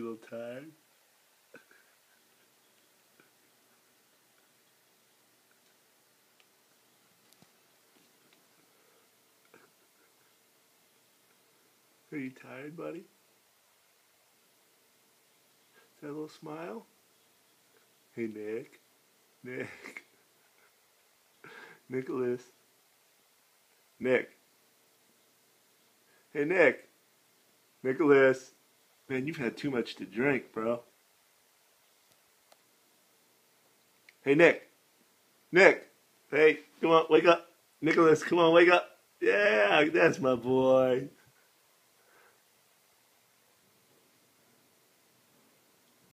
little tired? Are you tired, buddy? Is that a little smile? Hey, Nick. Nick. Nicholas. Nick. Hey, Nick. Nicholas. Man, you've had too much to drink, bro. Hey, Nick. Nick. Hey, come on, wake up. Nicholas, come on, wake up. Yeah, that's my boy.